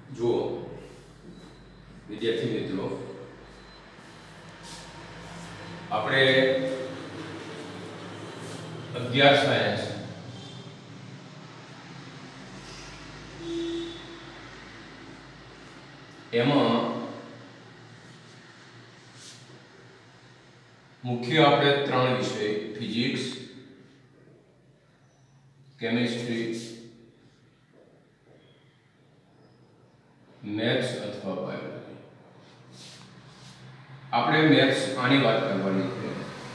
જુઓ વિદ્યાર્થી મિત્રો, આપણે 11 સાયન્સ એમાં મુખ્ય આપણે 3 વિષય ફિઝિક્સ, કેમિસ્ટ્રી, મેથ્સ અથવા બાયોલોજી. આપણે મેથ્સ આની વાત કરવાની છે.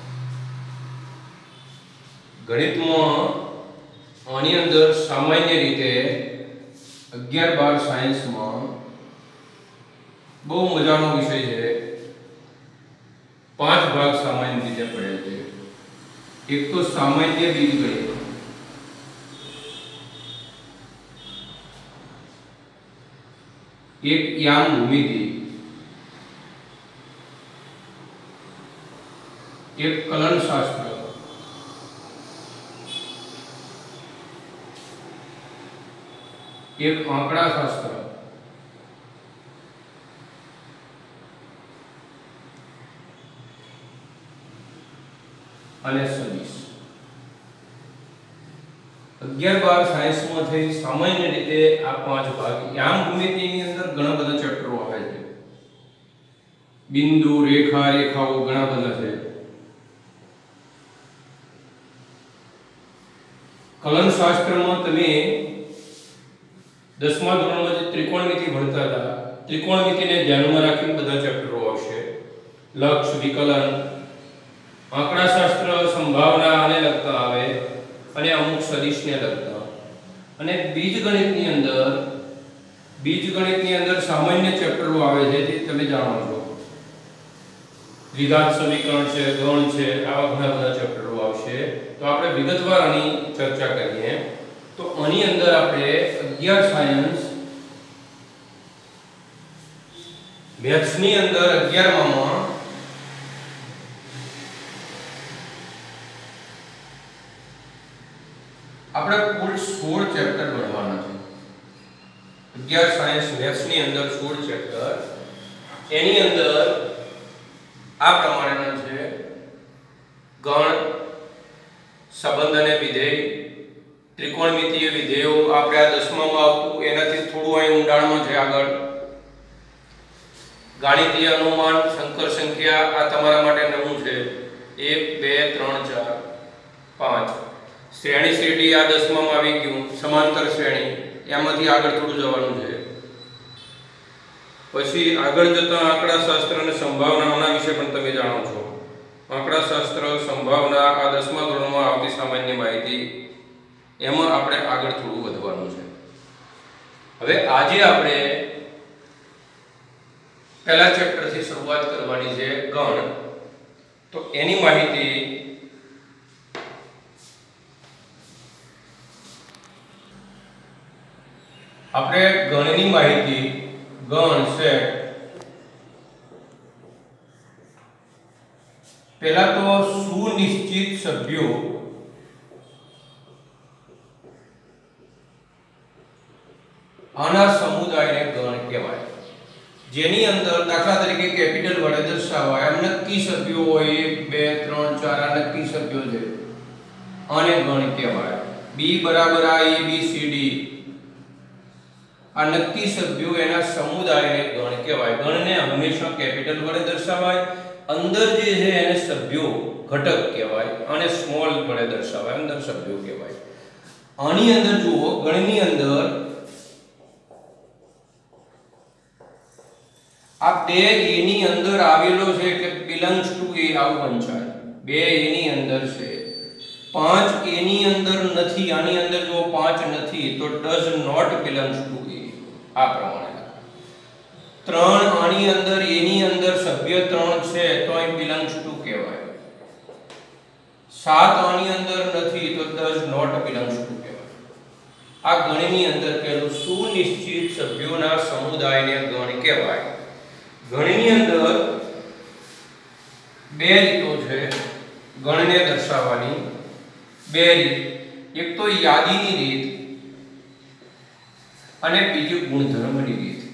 ગણિતમાં આની અંદર સામાન્ય રીતે 11-12 સાયન્સમાં બહુ મજાનો વિષય છે. 5 ભાગ સામાન્ય રીતે પડે છે. એક તો સામાન્ય બીજગણિત, એક યામ ભૂમિતિ, એક કલન શાસ્ત્ર, એક આંકડા શાસ્ત્ર અને સદિશ. 11-12 સાયન્સમાંથી સામાન્ય રીતે આ 5 ભાગ. યામ ભૂમિતિની અંદર ઘણા બધા ચેપ્ટરો આવે છે. બિંદુ, રેખા, રેખાઓ ઘણા બધા છે. કલન શાસ્ત્રમાં તમે 10મા ધોરણમાં જે ત્રિકોણમિતિ ભણતા હતા, ત્રિકોણમિતિને ધ્યાનમાં રાખીને બધા ચેપ્ટરો આવશે. લક્ષ, વિકલન, આંકડા શાસ્ત્ર સંભાવના આને લગતા આવે અને અમુક સદિશને લગતા. અને બીજગણિતની અંદર સામાન્ય ચેપ્ટરો આવે છે જે તમે જાણો છો. દ્વિઘાત સમીકરણ છે, ગણ છે, આવા ઘણા બધા ચેપ્ટરો આવશે. તો આપણે વિગતવાર આની ચર્ચા કરીએ. તો આની અંદર આપણે 11 સાયન્સ મેથ્સની અંદર 11માં આપણે કુલ 16 ચેપ્ટર ભણવાના છે. 11 સાયન્સ મેથ્સની અંદર 16 ચેપ્ટર. એની અંદર આ પ્રમાણેના છે: ગણ, સંબંધ અને વિધેય, ત્રિકોણમિતિય વિધેયો, આપણે આ 10મામાં આવતું એનાથી થોડું અહીં ઊંડાણમાં છે આગળ. ગાણિતીય અનુમાન, સંકર સંખ્યા, આ તમારા માટે નવું છે. 1 2 3 4 5. શ્રેણી શ્રેઢી આ 10મામાં આવી ગયું. સમાંતર શ્રેણી, એમાંથી આગળ થોડું જવાનું છે. પછી આગળ જતા આંકડા શાસ્ત્ર અને સંભાવનાઓના વિશે પણ તમે જાણો છો. આંકડા શાસ્ત્ર, સંભાવના આ 10મા ધોરણમાં આવતી સામાન્ય માહિતી, એમાં આપણે આગળ થોડું વધવાનું છે. હવે આજે આપણે પહેલા ચેપ્ટરથી શરૂઆત કરવાની છે, ગણ. તો એની માહિતી આપણે ગણની માહિતી, ગણ છે. પહેલા તો સુનિશ્ચિત સભ્યો આના સમુદાયને ગણ કહેવાય. જેની અંદર દાખલા તરીકે કેપિટલ વડે દર્શાવાય એમ નક્કી સભ્યો હોય, 1 2 3 4 આ નક્કી સભ્યો છે, આને ગણ કહેવાય. b બરાબર આ a b c d આ નક્કી સભ્યો એના સમુદાયને ગણ કહેવાય. ગણને હંમેશા કેપિટલ વડે દર્શાવાય. અંદર જે છે એને સભ્યો ઘટક કહેવાય અને સ્મોલ વડે દર્શાવાય, અંદર સભ્યો કહેવાય. આની અંદર જુઓ, ગણની અંદર આ 2 a ની અંદર આવેલો છે એટલે બિલોંગ્સ ટુ a આવું વંચાય. 2 a ની અંદર છે. 5 a ની અંદર નથી. આની અંદર જો 5 નથી તો does not belongs to a. આ પ્રમાણે 3 આની અંદર a ની અંદર સભ્ય 3 છે તો અહીં belongs to કહેવાય. 7 આની અંદર નથી તો does not belongs to કહેવાય. આ ગણની અંદર પેલું સુનિશ્ચિત સભ્યોના સમુદાયને ગણ કહેવાય. ગણની અંદર 2 રીતો છે ગણને દર્શાવવાની. 2 રીત. એક તો યાદીની રીત અને બીજું ગુણધર્મની રીત.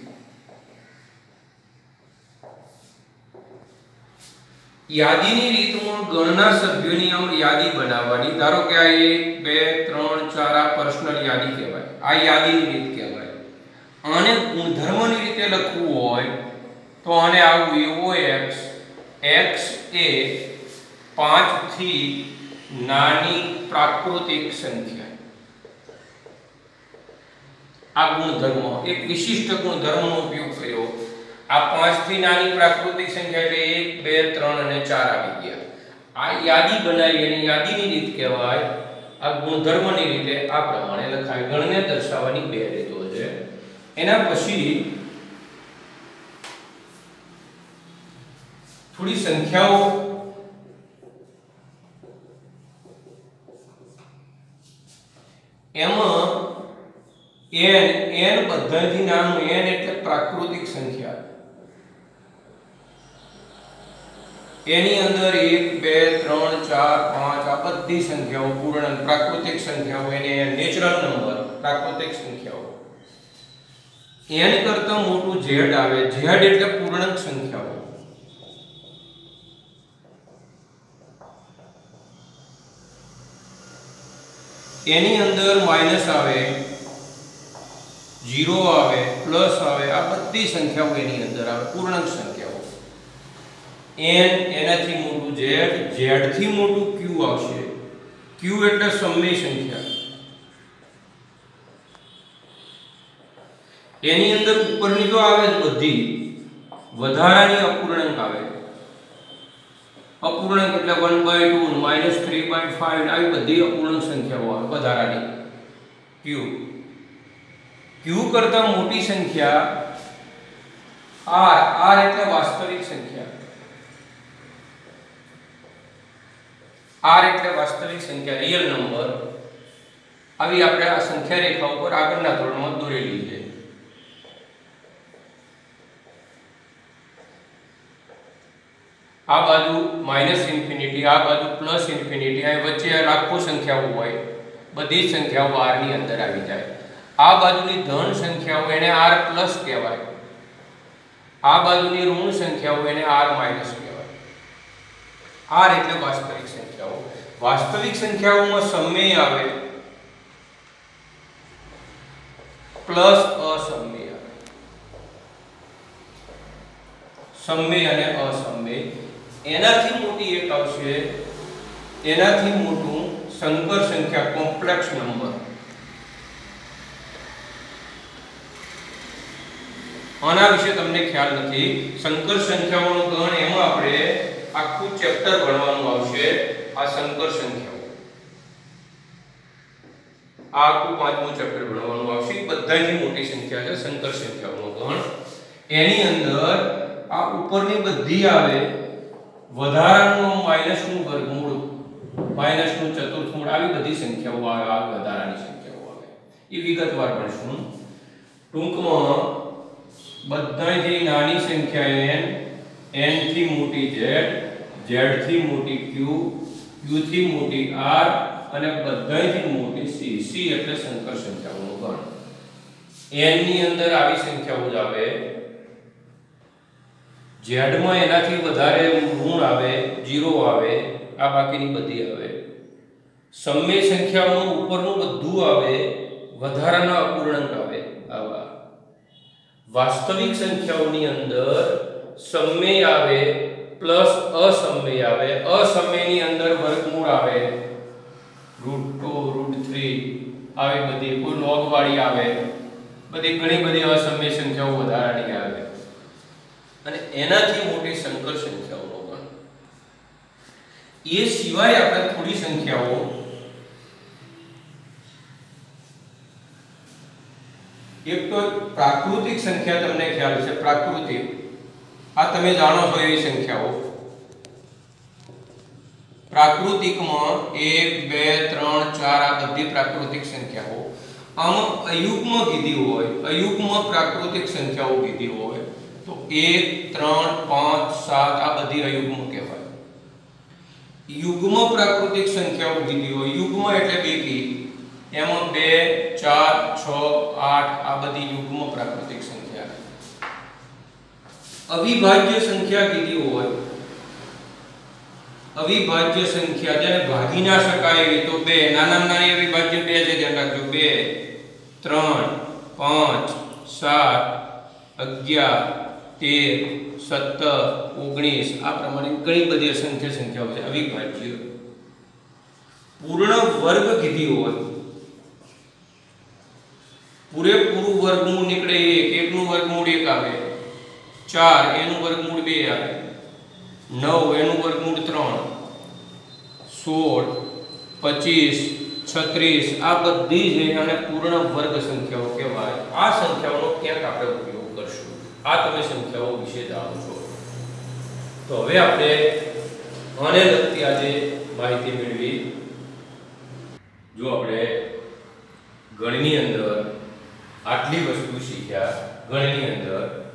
યાદીની રીતમાં ગણના સભ્યોની આમ યાદી બનાવવાની. ધારો કે આ 1 2 3 4 આ પર્સનલ યાદી કહેવાય, આ યાદીની રીત કહેવાય. આને ગુણધર્મની રીતે લખવું હોય તો આને આવું OX x એ 5 થી નાની પ્રાકૃતિક સંખ્યા. આ ગુણધર્મ એક વિશિષ્ટ ગુણધર્મનો ઉપયોગ કર્યો. આ 5 થી નાની પ્રાકૃતિક સંખ્યા એટલે 1 2 3 અને 4 આવી ગયા. આ યાદી બનાવી અને યાદીની રીત કહેવાય. આ ગુણધર્મની રીતે આ પ્રમાણે લખાય. ગણને દર્શાવવાની બે રીતો છે. એના પછી થોડી સંખ્યાઓ એમાં n બધાથી નાનું n એટલે પ્રાકૃતિક સંખ્યા. એની અંદર 1 2 3 4 5 આ બધી સંખ્યાઓ પૂર્ણાંક પ્રાકૃતિક સંખ્યાઓ એને નેચરલ નંબર પ્રાકૃતિક સંખ્યાઓ. n કરતા મોટું z આવે. z એટલે પૂર્ણાંક સંખ્યાઓ. એની અંદર માઈનસ આવે, 0 આવે, પ્લસ આવે, આ બધી સંખ્યાઓ એની અંદર આવે પૂર્ણાંક સંખ્યાઓ. n એનાથી મોટું z, z થી મોટું q આવશે. q એટલે સમય સંખ્યા. એની અંદર ઉપરની તો આવે જ બધી, વધારાની અપૂર્ણાંક આવે. અપૂર્ણાંક એટલે 1/2 -3/5 આવી બધી અપૂર્ણાંક સંખ્યાઓ આવે વધારાની. q કરતા મોટી સંખ્યા r એટલે વાસ્તવિક સંખ્યા. r એટલે વાસ્તવિક સંખ્યા, રિયલ નંબર. આવી આપણે આ સંખ્યા રેખા ઉપર આગળના ધોરણમાં દોરેલી છે. આ બાજુ -ઇન્ફિનિટી, આ બાજુ +ઇન્ફિનિટી, આ વચ્ચે લાખો સંખ્યાઓ હોય. બધી સંખ્યાઓ r ની અંદર આવી જાય. આ બાજુની ધન સંખ્યાઓ એને r+ કહેવાય. આ બાજુની ઋણ સંખ્યાઓ એને r- કહેવાય. r એટલે વાસ્તવિક સંખ્યાઓ. વાસ્તવિક સંખ્યાઓમાં સમય આવે પ્લસ અસમય આવે. સમય અને અસમય. એનાથી મોટી એક આવશે, એનાથી મોટું સંકર સંખ્યા, કોમ્પ્લેક્સ નંબર. આના વિશે તમને ખ્યાલ નથી. સંકર સંખ્યાઓનો ગણ એમાં આપણે આખું ચેપ્ટર ભણવાનું આવશે. આ સંકર સંખ્યાઓ આ આખું 5મું ચેપ્ટર ભણવાનું આવશે. બધાથી મોટી સંખ્યા છે સંકર સંખ્યાઓનો ગણ. એની અંદર આ ઉપરની બધી આવે, વધારાનું માઈનસનું વર્ગમૂળ, માઈનસનું ચતુર્થમૂળ, આવી બધી સંખ્યાઓ આવે. આ વધારાની સંખ્યાઓ આવે. એ વિગતવાર ભણશું. ટૂંકમાં બધાથી નાની સંખ્યા n થી મોટી z, z થી મોટી q, q થી મોટી r અને બધાથી મોટી c. c એટલે સંકર સંખ્યાઓનો ગણ. n ની અંદર આવી સંખ્યાઓ જ આવે. z માં એનાથી વધારે ઋણ આવે, 0 આવે, આ બાકીની બધી આવે. સમય સંખ્યાઓનું ઉપરનું બધું આવે, વધારાના અપૂર્ણાંક આવે. આવા વાસ્તવિક સંખ્યાઓની અંદર સમય આવે પ્લસ અસમય આવે. અસમયની અંદર વર્ગમૂળ આવે, √2 √3 આવી બધી, કોઈ log વાળી આવે, બધી ઘણી બધી અસમય સંખ્યાઓ વધારાની આવે. અને એનાથી મોટી સંકર સંખ્યાઓનો ગણ. એ સિવાય આપણે થોડી સંખ્યાઓ એક તો પ્રાકૃતિક સંખ્યા તમને ખ્યાલ છે. પ્રાકૃતિક આ તમે જાણો છો એવી સંખ્યાઓ. પ્રાકૃતિકમાં 1 2 3 4 આ બધી પ્રાકૃતિક સંખ્યાઓ. આમાં અયુગ્મ કીધી હોય, અયુગ્મ પ્રાકૃતિક સંખ્યાઓ કીધી હોય તો 1 3 5 7 આ બધી અયુગ્મ કહેવાય. યુગ્મ પ્રાકૃતિક સંખ્યાઓ કીધી હોય, યુગ્મ એટલે બેકી, એમાં 2 4 6 8 આ બધી યુગ્મ પ્રાકૃતિક સંખ્યા. અવિભાજ્ય સંખ્યા કીધી હોય અવિભાજ્ય સંખ્યા જેને ભાગી ના શકાય એવી તો 2, નાનામાં નાની અવિભાજ્ય 2 છે, ધ્યાન રાખજો. 2, 3, 5, 7, 11, 13, 17, 19 આ પ્રમાણે ઘણી બધી અસંખ્ય સંખ્યાઓ છે અવિભાજ્ય. પૂર્ણ વર્ગ કીધી હોય, પૂરેપૂરું વર્ગમૂળ નીકળે 1, 1 નું વર્ગમૂળ 1 આવે, 4 એનું વર્ગમૂળ 2 આવે, 9 એનું વર્ગમૂળ 3, 16, 25, 36 આ બધી છે અને પૂર્ણ વર્ગ સંખ્યાઓ કહેવાય. આ સંખ્યાઓનો ક્યાંક આપણે ઉપયોગ કરશું. આ તમે સંખ્યાઓ વિશે જાણો છો. તો હવે આપણે આને લગતી આજે માહિતી મેળવી. જો આપણે ગણની અંદર આટલી વસ્તુ શીખ્યા, ગણની અંદર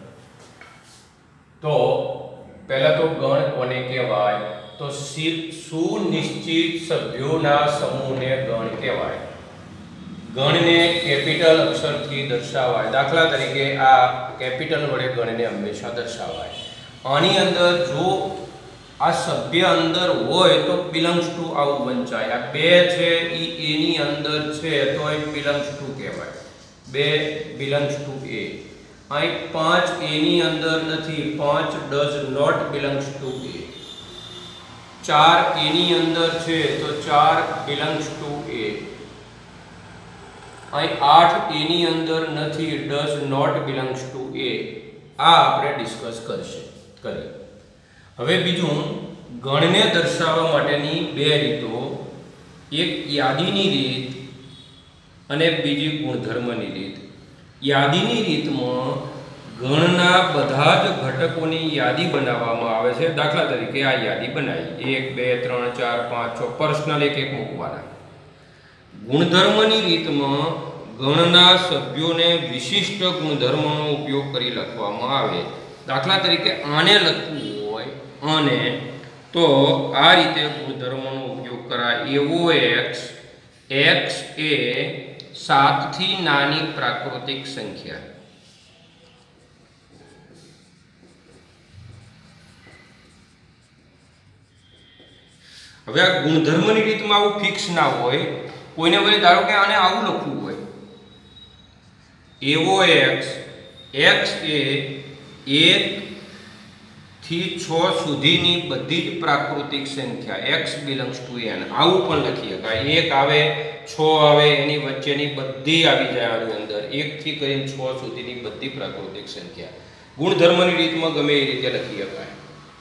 તો પહેલા તો ગણ કોને કહેવાય? તો સુનિશ્ચિત સભ્યોના સમૂહને ગણ કહેવાય. ગણને કેપિટલ અક્ષરથી દર્શાવાય. દાખલા તરીકે આ કેપિટલ વડે ગણને હંમેશા દર્શાવાય. આની અંદર જો આ સભ્ય અંદર હોય તો બિલોંગ્સ ટુ આવું વંચાય. આ 2 છે એ એની અંદર છે તો એ બિલોંગ્સ ટુ કહેવાય. 2 બિલોંગ્સ ટુ એ. અહીં 5 એની અંદર નથી, 5 does not belongs to A. 4 એની અંદર છે તો 4 બિલોંગ્સ ટુ એ. અહીં 8 એની અંદર નથી, does not belongs to A. આ આપણે ડિસ્કસ કરીએ. હવે બીજું, ગણને દર્શાવવા માટેની 2 રીતો, એક યાદીની રીત અને બીજી ગુણધર્મની રીત. યાદીની રીતમાં ગણના બધા જ ઘટકોની યાદી બનાવવામાં આવે છે. દાખલા તરીકે આ યાદી બનાવી 1, 2, 3, 4, 5, 6 પર્સનલ એક મૂકવાના. ગુણધર્મની રીતમાં ગણના સભ્યોને વિશિષ્ટ ગુણધર્મનો ઉપયોગ કરી લખવામાં આવે. દાખલા તરીકે આને લખવું હોય અને તો આ રીતે ગુણધર્મનો ઉપયોગ કરાય. એવો x એ 7 થી નાની પ્રાકૃતિક સંખ્યા. હવે આ ગુણધર્મની રીતમાં આવું ફિક્સ ના હોય. કોઈને વળી ધારો કે આને આવું લખવું હોય, એવો x એ 1 થી 6 સુધીની બધી જ પ્રાકૃતિક સંખ્યા x બિલોંગ્સ ટુ n આવું પણ લખી શકાય. 1 આવે, 6 આવે, એની વચ્ચેની બધી આવી જાય આની અંદર. 1 થી કરીને 6 સુધીની બધી પ્રાકૃતિક સંખ્યા ગુણધર્મની રીતમાં ગમે એ રીતે લખી શકાય.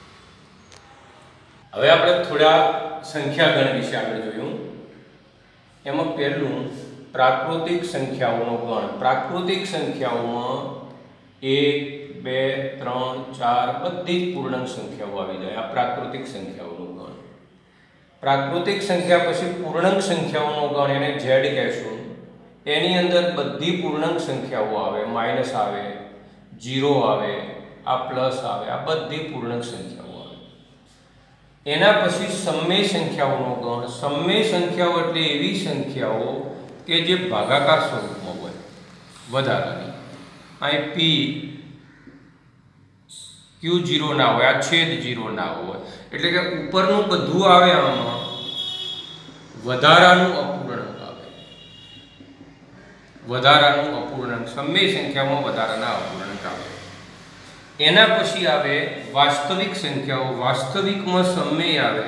હવે આપણે થોડા સંખ્યા ગણ વિશે આપણે જોયું. એમાં પહેલું પ્રાકૃતિક સંખ્યાઓનો ગણ. પ્રાકૃતિક સંખ્યાઓમાં 1, 2, 3, 4 બધી જ પૂર્ણાંક સંખ્યાઓ આવી જાય. આ પ્રાકૃતિક સંખ્યાઓનો ગણ. પ્રાકૃતિક સંખ્યા પછી પૂર્ણાંક સંખ્યાઓનો ગણ, એને z કહેશું. એની અંદર બધી પૂર્ણાંક સંખ્યાઓ આવે, માઇનસ આવે, 0 આવે, આ પ્લસ આવે, આ બધી પૂર્ણાંક સંખ્યાઓ આવે. એના પછી સમય સંખ્યાઓનો ગણ. સમય સંખ્યાઓ એટલે એવી સંખ્યાઓ કે જે ભાગાકાર સ્વરૂપમાં હોય, વધારાની. અહીં p q0 ના હોય, આ છેદ 0 ના હોય. એટલે કે ઉપરનું બધું આવે, આમાં વધારાનું અપૂર્ણાંક આવે. વધારાનું અપૂર્ણાંક સમય સંખ્યામાં વધારાના અપૂર્ણાંક આવે. એના પછી આવે વાસ્તવિક સંખ્યાઓ. વાસ્તવિકમાં સમય આવે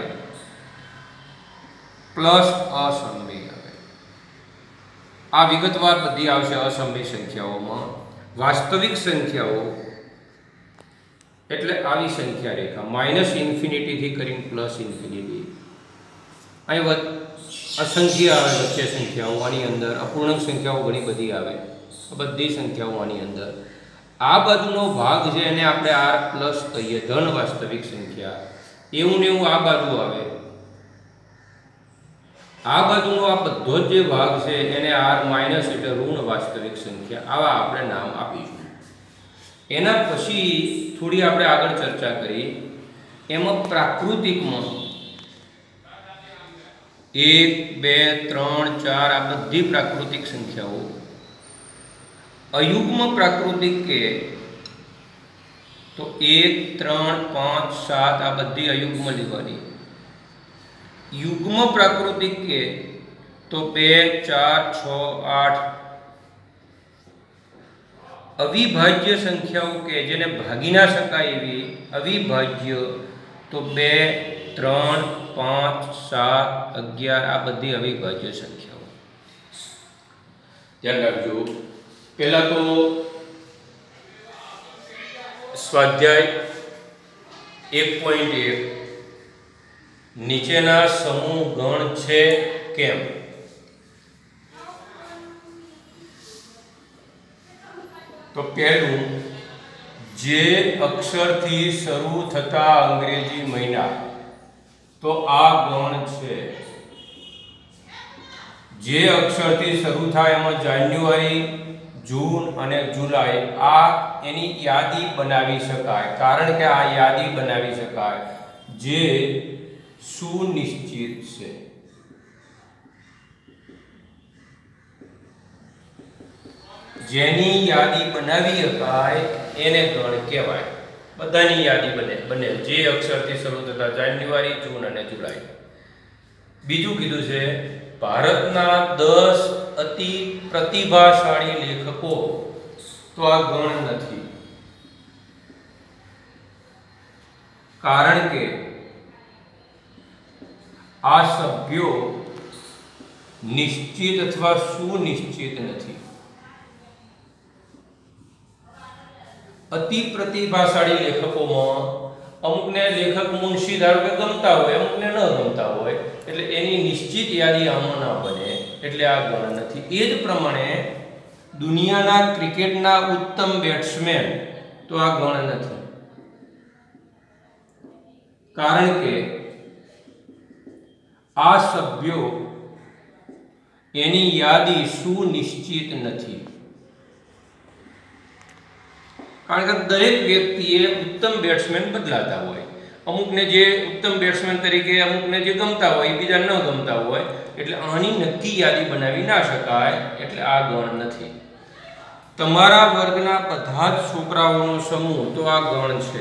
પ્લસ અસમય આવે. આ વિગતવાર બધી આવશે અસમય સંખ્યાઓમાં. વાસ્તવિક સંખ્યાઓ એટલે આવી સંખ્યા રેખા માઇનસ ઇન્ફિનિટી થી કરીને પ્લસ ઇન્ફિનિટી. અહીં અસંખ્ય આવે વચ્ચે સંખ્યાઓ, આની અંદર અપૂર્ણાંક સંખ્યાઓ ઘણી બધી આવે. બધી સંખ્યાઓ આની અંદર. આ બાજુનો ભાગ છે એને આપણે r પ્લસ કહીએ, ધન વાસ્તવિક સંખ્યા. એવું ને એવું આ બાજુ આવે. આ બાજુનો આ બધો જ જે ભાગ છે એને r માઇનસ એટલે ઋણ વાસ્તવિક સંખ્યા. આવા આપણે નામ આપીશું. એના પછી થોડી આપણે આગળ ચર્ચા કરી. એમાં પ્રાકૃતિકમાં 1, 2, 3, 4 આ બધી પ્રાકૃતિક સંખ્યાઓ. અયુગ્મ પ્રાકૃતિક કે તો 1, 3, 5, 7 આ બધી અયુગ્મ લેવાની. યુગ્મ પ્રાકૃતિક કે તો 2 4 6 8 અવિભાજ્ય સંખ્યાઓ કે જેને ભાગી ના શકાય એવી અવિભાજ્ય તો 2 3 5 7 11 આ બધી અવિભાજ્ય સંખ્યાઓ ધ્યાન રાખજો પહેલા તો સ્વાધ્યાય 1.1 નીચેના સમૂહ ગણ છે કેમ તો પહેલું જે અક્ષરથી શરૂ થતા અંગ્રેજી મહિના તો આ ગણ છે જે અક્ષરથી શરૂ થાય એમાં જાન્યુઆરી જૂન અને જુલાઈ આ એની યાદી બનાવી શકાય કારણ કે આ યાદી બનાવી શકાય જે સુનિશ્ચિત છે જેની યાદી બનાવી શકાય એને ગણ કહેવાય બધાની યાદી બને જે અક્ષરથી શરૂ થતા જાન્યુઆરી જૂન અને જુલાઈ બીજું કીધું છે ભારતના 10 અતિ પ્રતિભાશાળી લેખકો તો આ ગણ નથી કારણ કે આ સભ્યો નિશ્ચિત અથવા સુનિશ્ચિત નથી અતિ પ્રતિભાશાળી લેખકોમાં અમુકને લેખક મુનશી ધારો કે ગમતા હોય અમુકને ન ગમતા હોય એટલે એની નિશ્ચિત યાદી આમાં ના બને એટલે આ ગણ નથી એ જ પ્રમાણે દુનિયાના ક્રિકેટના ઉત્તમ બેટ્સમેન તો આ ગણ નથી કારણ કે આ સભ્યો એની યાદી સુનિશ્ચિત નથી કારણ કે દરેક વ્યક્તિએ ઉત્તમ બેટ્સમેન બદલાતા હોય અમુકને જે ઉત્તમ બેટ્સમેન તરીકે અમુકને જે ગમતા હોય બીજા ન ગમતા હોય એટલે આની નક્કી યાદી બનાવી ના શકાય એટલે આ ગણ નથી તમારા વર્ગના બધા જ છોકરાઓનો સમૂહ તો આ ગણ છે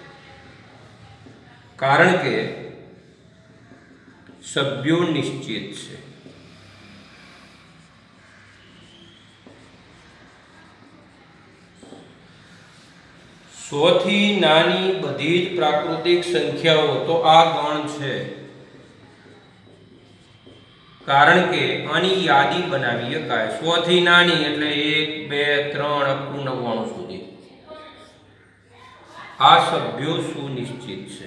કારણ કે સભ્યો નિશ્ચિત છે સૌથી નાની બધી જ પ્રાકૃતિક સંખ્યાઓ તો આ ગણ છે કારણ કે આની યાદી બનાવી શકાય સૌથી નાની એટલે 1 2 3 up to 99 સુધી આ સભ્યો સુનિશ્ચિત છે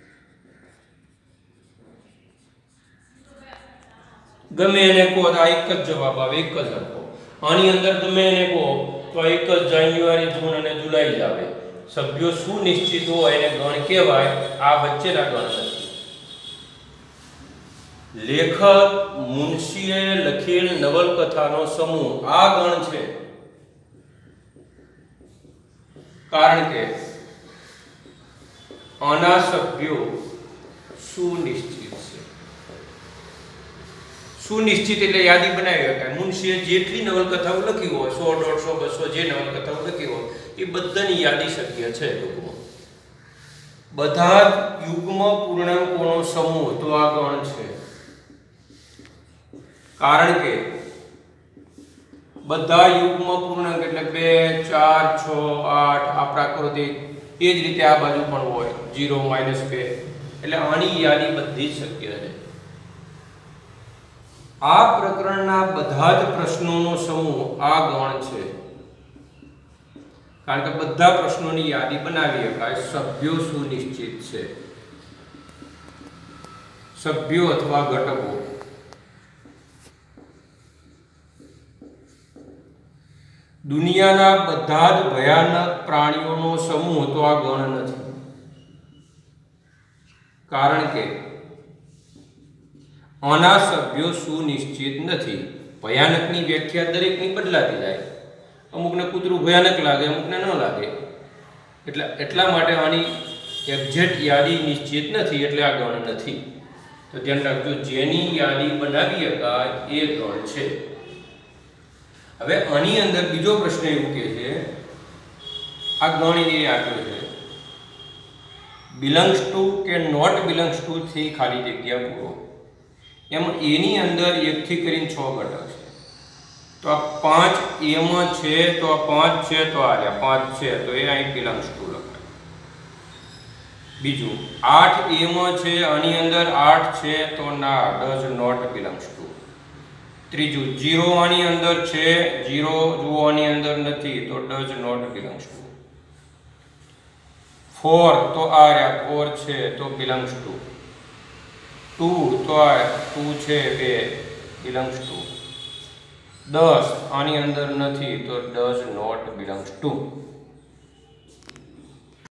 ગમે એને કહો તો આ એક જ જવાબ આવે એક જ હરખો આની અંદર ગમે એને કહો તો એક જ જાન્યુઆરી જૂન અને જુલાઈ જ આવે સભ્યો સુનિશ્ચિત હોય એને ગણ કહેવાય આ વચ્ચેના ગણ નથી લેખક મુનશીએ લખેલ નવલકથાનો સમૂહ આ ગણ છે કારણ કે આના સભ્યો સુનિશ્ચિત છે સુનિશ્ચિત એટલે યાદી બનાવી શકાય મુનશીએ જેટલી નવલકથાઓ લખી હોય 100 150 200 જે નવલકથાઓ લખી હોય એ બધાની યાદી શક્ય છે ટૂંકમાં બધા યુગ્મ પૂર્ણાંકોનો સમૂહ તો આ ગણ છે કારણ કે બધા યુગ્મ પૂર્ણાંક એટલે 2 4 6 8 આ પ્રાકૃતિક એ જ રીતે આ બાજુ પણ હોય 0 -2 એટલે આની યાદી બધી શક્ય છે આ પ્રકરણના બધા જ પ્રશ્નોનો સમૂહ આ ગણ છે કારણ કે બધા પ્રશ્નોની યાદી બનાવી શકાય સભ્યો સુનિશ્ચિત છે સભ્યો અથવા ઘટકો દુનિયાના બધા જ ભયાનક પ્રાણીઓનો સમૂહ તો આ ગણ નથી કારણ કે આના સભ્યો સુનિશ્ચિત નથી ભયાનકની વ્યાખ્યા દરેકની બદલાતી જાય અમુકને કૂતરું ભયાનક લાગે અમુકને ન લાગે એટલા માટે આની એક્ઝેક્ટ યાદી નિશ્ચિત નથી એટલે આ ગણ નથી તો ધ્યાન રાખજો જેની યાદી બનાવી શકાય એ ગણ છે હવે આની અંદર બીજો પ્રશ્ન એવું કે છે આ ગણ એ આપ્યો છે બિલોંગ્સ ટુ કે નોટ બિલોંગ્સ ટુ થી ખાલી જગ્યા પૂરો એમાં એની અંદર 1 થી કરીને 6 ઘટક છે. તો આ 5 એમાં છે તો આ 5 છે તો આ રહ્યા 5 છે તો એ અહીં બિલોંગ્સ ટુ લખાય. બીજું 8 એમાં છે આની અંદર 8 છે તો ના ડઝ નોટ બિલોંગ્સ ટુ. ત્રીજું 0 આની અંદર છે 0 જો આની અંદર નથી તો ડઝ નોટ બિલોંગ્સ ટુ. 4 તો આ રહ્યા 4 છે તો બિલોંગ્સ ટુ. 2 તો આ 2 છે 2 બિલોંગ્સ ટુ. 10 આની અંદર નથી તો ડઝ નોટ બિલોંગ્સ ટુ.